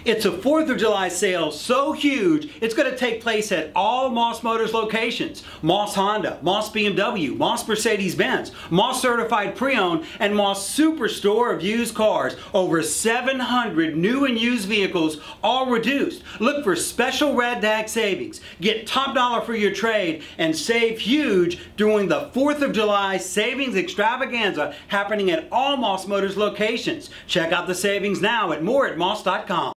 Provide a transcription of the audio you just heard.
It's a 4th of July sale so huge, it's going to take place at all Moss Motors locations. Moss Honda, Moss BMW, Moss Mercedes-Benz, Moss Certified Pre-Owned, and Moss Superstore of used cars. Over 700 new and used vehicles, all reduced. Look for special red tag savings. Get top dollar for your trade and save huge during the 4th of July savings extravaganza happening at all Moss Motors locations. Check out the savings now at more@moss.com.